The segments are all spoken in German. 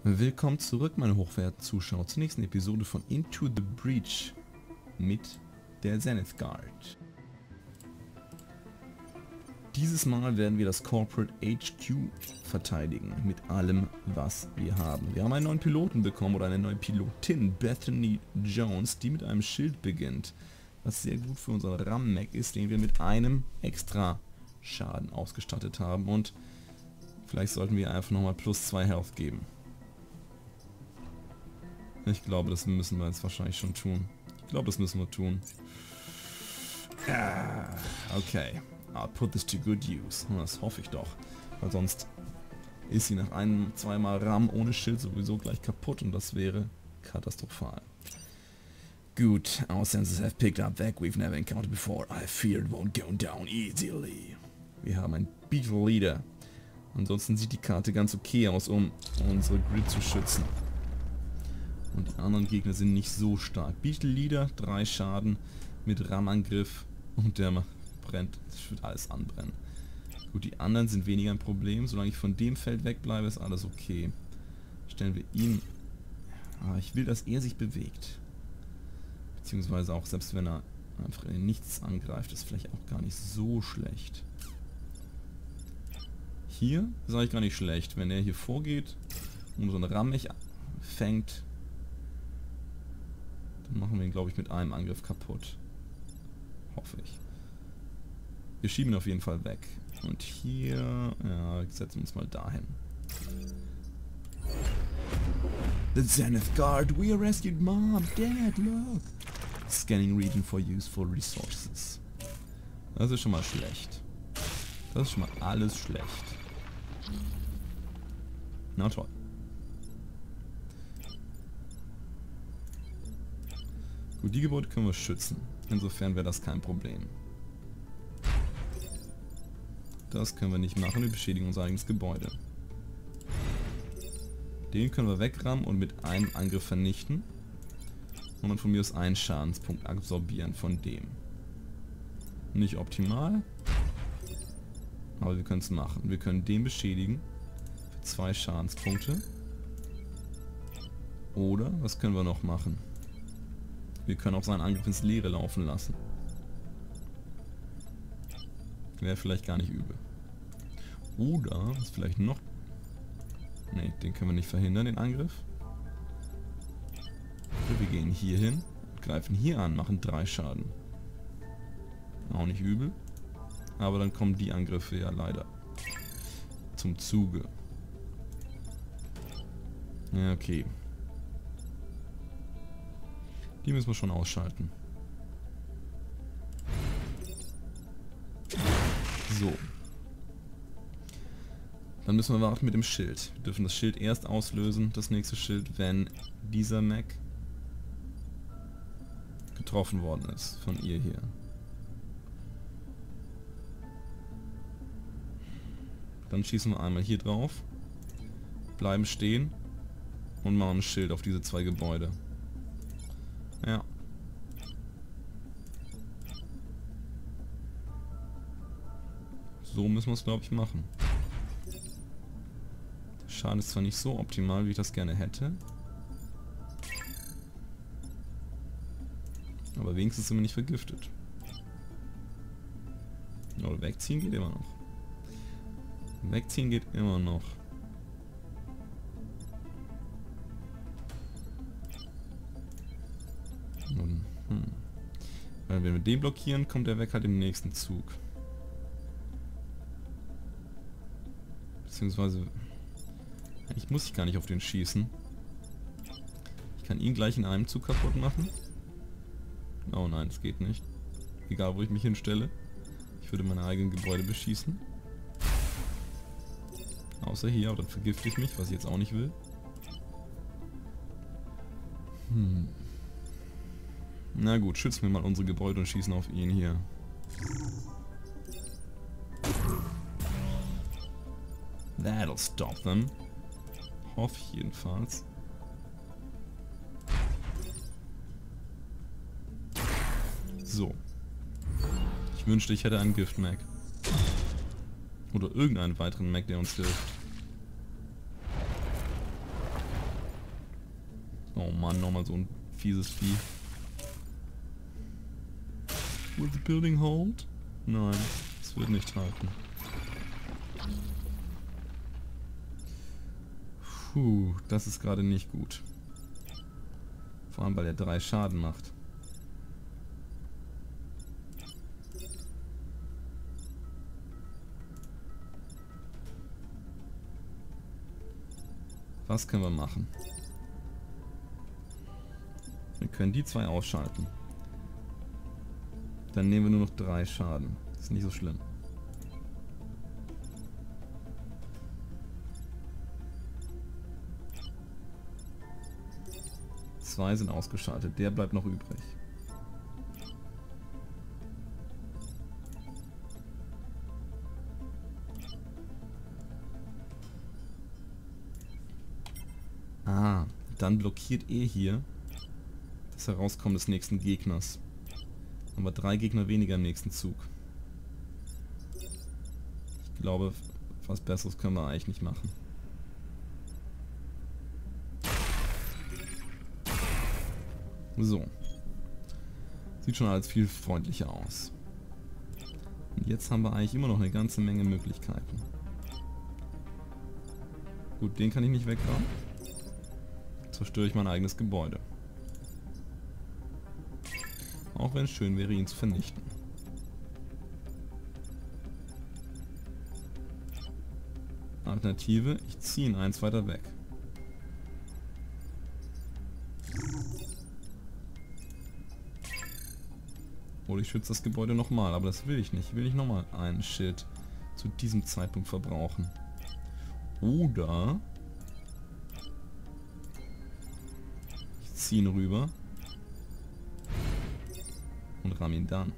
Willkommen zurück, meine hochverehrten Zuschauer, zur nächsten Episode von Into the Breach mit der Zenith Guard. Dieses Mal werden wir das Corporate HQ verteidigen, mit allem, was wir haben. Wir haben einen neuen Piloten bekommen, oder eine neue Pilotin, Bethany Jones, die mit einem Schild beginnt, was sehr gut für unseren RAM-Mech ist, den wir mit einem extra Schaden ausgestattet haben, und vielleicht sollten wir einfach nochmal plus 2 Health geben. Ich glaube, das müssen wir jetzt wahrscheinlich schon tun. Ich glaube, das müssen wir tun. Okay. I'll put this to good use. Das hoffe ich doch. Weil sonst ist sie nach zweimal RAM ohne Schild sowieso gleich kaputt und das wäre katastrophal. Gut. Our sensors have picked up that we've never encountered before. I fear it won't go down easily. Wir haben einen Beetle Leader. Ansonsten sieht die Karte ganz okay aus, um unsere Grid zu schützen. Und die anderen Gegner sind nicht so stark. Beetle Leader, 3 Schaden mit RAM-Angriff und der brennt. Das wird alles anbrennen. Gut, die anderen sind weniger ein Problem. Solange ich von dem Feld wegbleibe, ist alles okay. Stellen wir ihn... ich will, dass er sich bewegt. Beziehungsweise auch, selbst wenn er einfach in nichts angreift, ist vielleicht auch gar nicht so schlecht. Hier ist eigentlich gar nicht schlecht. Wenn er hier vorgeht und so eine RAM-Mech fängt, dann machen wir ihn, glaube ich, mit einem Angriff kaputt. Hoffe ich. Wir schieben ihn auf jeden Fall weg. Und hier... ja, setzen wir uns mal dahin. The Zenith Guard, we rescued Mom, Dad, look! Scanning region for useful resources. Das ist schon mal schlecht. Das ist schon mal alles schlecht. Na toll. Gut, die Gebäude können wir schützen. Insofern wäre das kein Problem. Das können wir nicht machen, wir beschädigen unser eigenes Gebäude. Den können wir wegrammen und mit einem Angriff vernichten. Und dann von mir aus einen Schadenspunkt absorbieren von dem. Nicht optimal. Aber wir können es machen. Wir können den beschädigen. Für 2 Schadenspunkte. Oder, was können wir noch machen? Wir können auch seinen Angriff ins Leere laufen lassen. Wäre vielleicht gar nicht übel. Oder, was vielleicht noch... ne, den können wir nicht verhindern, den Angriff. Wir gehen hier hin, greifen hier an, machen 3 Schaden. Auch nicht übel. Aber dann kommen die Angriffe ja leider zum Zuge. Ja, okay. Die müssen wir schon ausschalten. So. Dann müssen wir warten mit dem Schild. Wir dürfen das Schild erst auslösen, das nächste Schild, wenn dieser Mech getroffen worden ist von ihr hier. Dann schießen wir einmal hier drauf, bleiben stehen und machen ein Schild auf diese 2 Gebäude. Ja. So müssen wir es, glaube ich, machen. Der Schaden ist zwar nicht so optimal, wie ich das gerne hätte. Aber wenigstens sind wir nicht vergiftet. Oder wegziehen geht immer noch. Wegziehen geht immer noch. Weil wenn wir den blockieren, kommt er weg halt im nächsten Zug. Beziehungsweise... eigentlich muss ich gar nicht auf den schießen. Ich kann ihn gleich in einem Zug kaputt machen. Oh nein, es geht nicht. Egal, wo ich mich hinstelle. Ich würde meine eigenen Gebäude beschießen. Außer hier, aber dann vergifte ich mich, was ich jetzt auch nicht will. Na gut, schützen wir mal unsere Gebäude und schießen auf ihn hier. That'll stop them. Hoffe ich jedenfalls. So. Ich wünschte, ich hätte einen Gift-Mech. Oder irgendeinen weiteren Mech, der uns hilft. Mann, nochmal so ein fieses Vieh. Will the building hold? Nein, es wird nicht halten. Puh, das ist gerade nicht gut. Vor allem, weil er 3 Schaden macht. Was können wir machen? Wir können die 2 ausschalten. Dann nehmen wir nur noch 3 Schaden. Das ist nicht so schlimm. Zwei sind ausgeschaltet. Der bleibt noch übrig. Ah, dann blockiert er hier das Herauskommen des nächsten Gegners. Haben wir 3 Gegner weniger im nächsten Zug. Ich glaube, was Besseres können wir eigentlich nicht machen. So. Sieht schon alles viel freundlicher aus. Und jetzt haben wir eigentlich immer noch eine ganze Menge Möglichkeiten. Gut, den kann ich nicht weghaben. Zerstöre ich mein eigenes Gebäude. Auch wenn es schön wäre, ihn zu vernichten. Alternative, ich ziehe ihn eins weiter weg. Oder ich schütze das Gebäude nochmal, aber das will ich nicht. Ich will nicht nochmal ein Schild zu diesem Zeitpunkt verbrauchen. Oder ich ziehe ihn rüber und ramm ihn dann.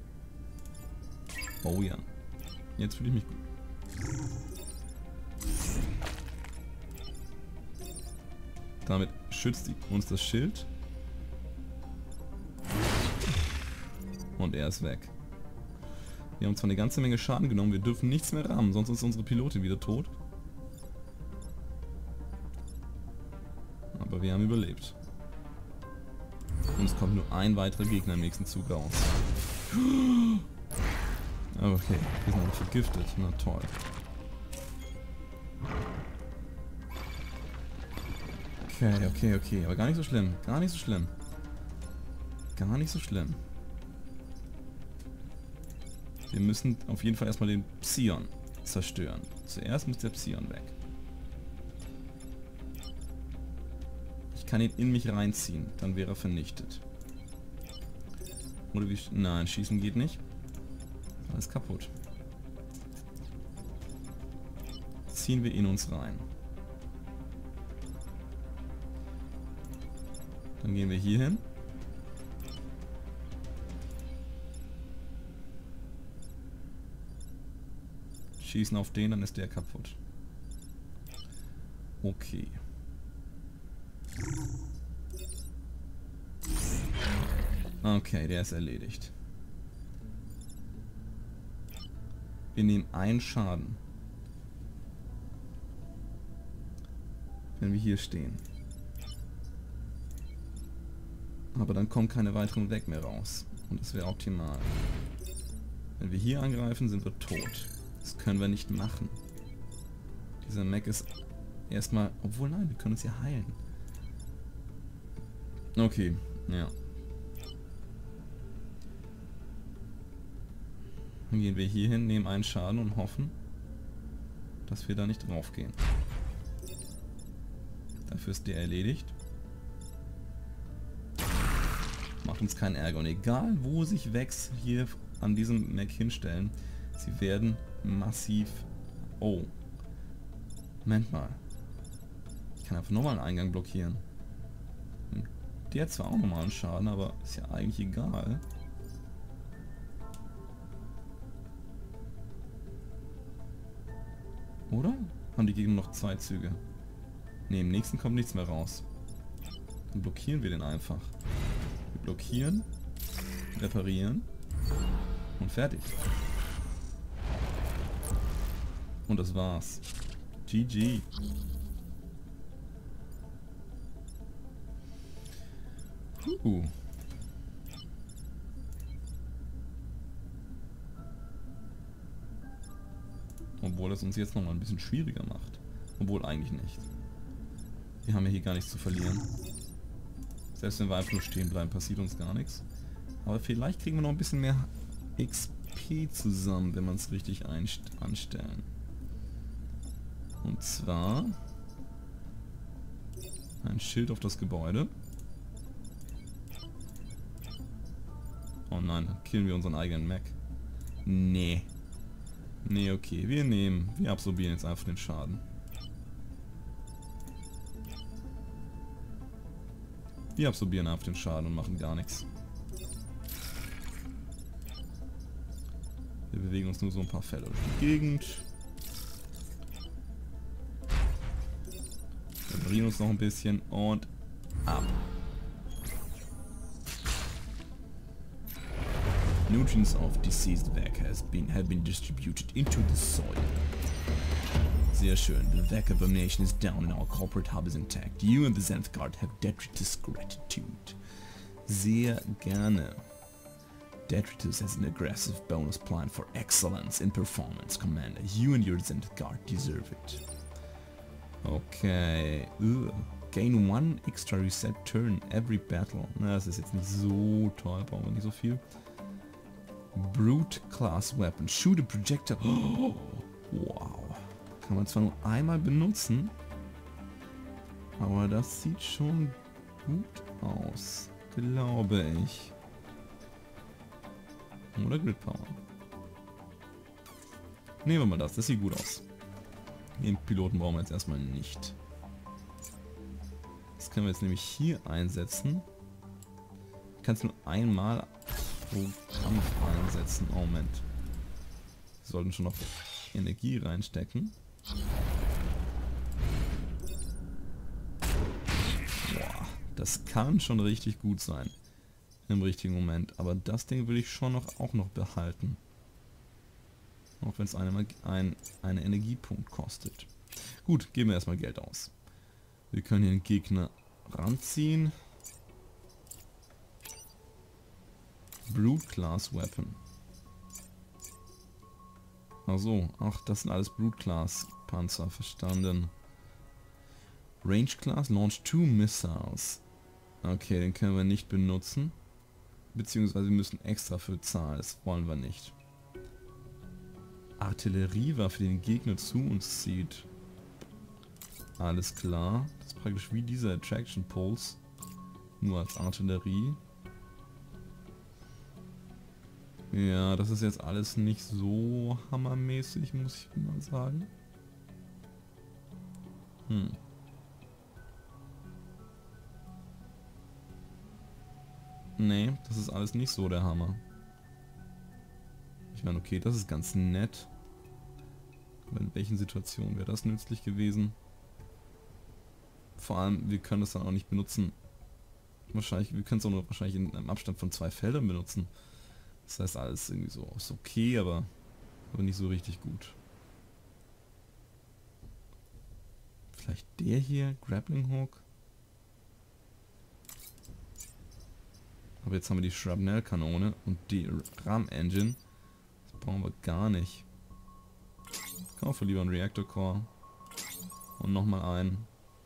Oh ja. Jetzt fühle ich mich gut. Damit schützt uns das Schild. Und er ist weg. Wir haben zwar eine ganze Menge Schaden genommen, wir dürfen nichts mehr rammen, sonst ist unsere Pilotin wieder tot. Aber wir haben überlebt. Und es kommt nur ein weiterer Gegner im nächsten Zug raus. Okay, wir sind noch vergiftet. Na toll. Okay. Aber gar nicht so schlimm. Gar nicht so schlimm. Gar nicht so schlimm. Wir müssen auf jeden Fall erstmal den Psion zerstören. Zuerst muss der Psion weg. Ich kann ihn in mich reinziehen, dann wäre er vernichtet. Oder wie... Nein, schießen geht nicht. Alles kaputt. Ziehen wir in uns rein. Dann gehen wir hier hin. Schießen auf den, dann ist der kaputt. Okay. Okay, der ist erledigt. Wir nehmen einen Schaden. Wenn wir hier stehen. Aber dann kommen keine weiteren weg mehr raus. Und das wäre optimal. Wenn wir hier angreifen, sind wir tot. Das können wir nicht machen. Dieser Mech ist erstmal... Obwohl, nein, wir können uns ja heilen. Okay, ja. Dann gehen wir hier hin, nehmen einen Schaden und hoffen, dass wir da nicht drauf gehen. Dafür ist der erledigt. Macht uns keinen Ärger. Und egal, wo sich Vex hier an diesem Mech hinstellen, sie werden massiv... Oh. Moment mal. Ich kann einfach nochmal einen Eingang blockieren. Der hat zwar auch nochmal einen Schaden, aber ist ja eigentlich egal. Oder? Haben die Gegner noch 2 Züge? Ne, im nächsten kommt nichts mehr raus. Dann blockieren wir den einfach. Wir blockieren, reparieren und fertig. Und das war's. GG. Uh. Obwohl es uns jetzt nochmal ein bisschen schwieriger macht. Obwohl eigentlich nicht. Wir haben ja hier gar nichts zu verlieren. Selbst wenn wir einfach nur stehen bleiben, passiert uns gar nichts. Aber vielleicht kriegen wir noch ein bisschen mehr XP zusammen, wenn wir es richtig anstellen. Und zwar ein Schild auf das Gebäude. Oh nein, dann killen wir unseren eigenen Mech. Nee. Nee, okay, wir absorbieren jetzt einfach den Schaden. Wir absorbieren einfach den Schaden und machen gar nichts. Wir bewegen uns nur so ein paar Felder durch die Gegend. Wir drehen uns noch ein bisschen und ab. Nutrients of deceased Vec have been distributed into the soil. Sehr schön. The Vec abomination is down and our corporate hub is intact. You and the Zenith Guard have Detritus gratitude. Sehr gerne. Detritus has an aggressive bonus plan for excellence in performance, Commander. You and your Zenith Guard deserve it. Okay. Gain 1 extra reset turn every battle. Na, das ist jetzt nicht so toll, brauchen wir nicht so viel. Brute Class Weapon. Shoot a projectile. Oh, wow. Kann man zwar nur einmal benutzen, aber das sieht schon gut aus, glaube ich. Oder Grid Power. Nehmen wir mal das sieht gut aus. Den Piloten brauchen wir jetzt erstmal nicht. Das können wir jetzt nämlich hier einsetzen. Kannst nur einmal pro Kampf einsetzen. Oh, Moment. Wir sollten schon noch Energie reinstecken. Boah, das kann schon richtig gut sein. Im richtigen Moment. Aber das Ding will ich schon auch noch behalten. Auch wenn es einen Energiepunkt kostet. Gut, geben wir erstmal Geld aus. Wir können hier den Gegner ranziehen. Brute Class Weapon. Achso, ach, das sind alles Brute Class Panzer, verstanden. Range Class, launch 2 Missiles. Okay, den können wir nicht benutzen. Beziehungsweise wir müssen extra für zahlen, das wollen wir nicht. Artilleriewaffe, die den Gegner zu uns zieht. Alles klar. Das ist praktisch wie dieser Attraction Pulse. Nur als Artillerie. Ja, das ist jetzt alles nicht so hammermäßig, muss ich mal sagen. Nee, das ist alles nicht so der Hammer. Ich meine, okay, das ist ganz nett. Aber in welchen Situationen wäre das nützlich gewesen? Vor allem, wir können das dann auch nicht benutzen. Wahrscheinlich, wir können es auch nur wahrscheinlich in einem Abstand von 2 Feldern benutzen. Das heißt, alles irgendwie so ist okay, aber nicht so richtig gut. Vielleicht der hier, Grappling Hook. Aber jetzt haben wir die Shrapnel-Kanone und die Ram-Engine. Das brauchen wir gar nicht. Kaufe lieber einen Reactor Core. Und nochmal einen.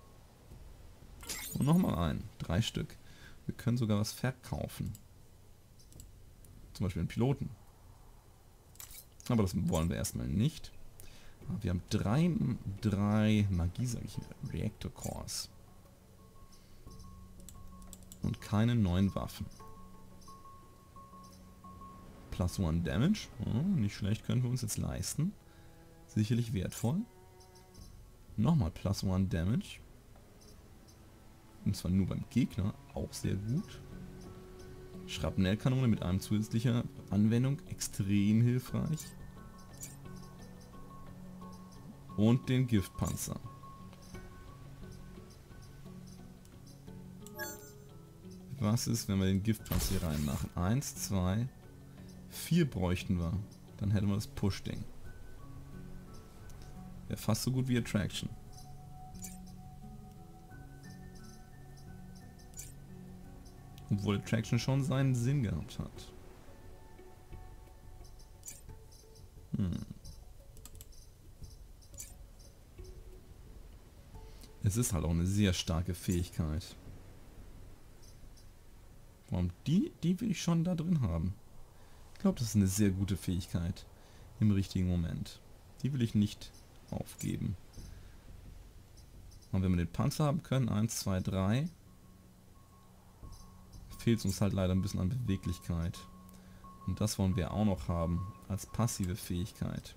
Und nochmal einen. 3 Stück. Wir können sogar was verkaufen. Zum Beispiel einen Piloten. Aber das wollen wir erstmal nicht. Aber wir haben drei Magie, sage ich hier, Reactor Cores. Und keine neuen Waffen. Plus 1 Damage. Oh, nicht schlecht, können wir uns jetzt leisten. Sicherlich wertvoll. Nochmal Plus 1 Damage. Und zwar nur beim Gegner. Auch sehr gut. Schrapnellkanone mit einem zusätzlicher Anwendung. Extrem hilfreich. Und den Giftpanzer. Was ist, wenn wir den Giftpanzer hier reinmachen? 1, 2, 4 bräuchten wir. Dann hätten wir das Push-Ding. Wäre fast so gut wie Attraction. Obwohl Attraction schon seinen Sinn gehabt hat. Es ist halt auch eine sehr starke Fähigkeit. Warum die will ich schon da drin haben. Ich glaube, das ist eine sehr gute Fähigkeit. Im richtigen Moment. Die will ich nicht aufgeben. Und wenn wir den Panzer haben können, 1, 2, 3, fehlt uns halt leider ein bisschen an Beweglichkeit. Und das wollen wir auch noch haben, als passive Fähigkeit.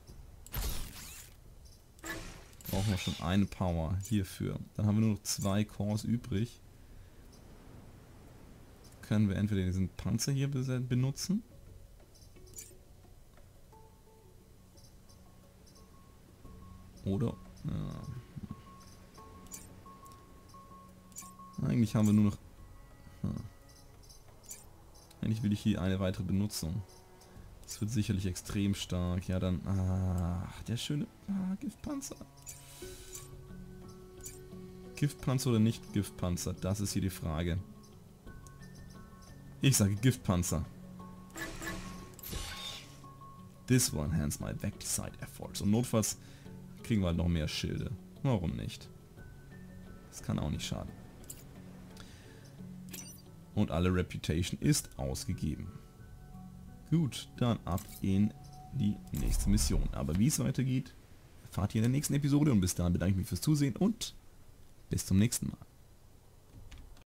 Brauchen wir schon eine Power hierfür. Dann haben wir nur noch 2 Cores übrig. Können wir entweder diesen Panzer hier benutzen. Oder... Ja. Eigentlich haben wir nur noch... Eigentlich will ich hier eine weitere Benutzung. Das wird sicherlich extrem stark. Ja, dann... Ach, der schöne Giftpanzer. Giftpanzer oder nicht Giftpanzer? Das ist hier die Frage. Ich sage Giftpanzer. This will enhance my Vecticide efforts. Und notfalls kriegen wir halt noch mehr Schilde. Warum nicht? Das kann auch nicht schaden. Und alle Reputation ist ausgegeben. Gut, dann ab in die nächste Mission. Aber wie es weitergeht, erfahrt ihr in der nächsten Episode. Und bis dahin bedanke ich mich fürs Zusehen und bis zum nächsten Mal.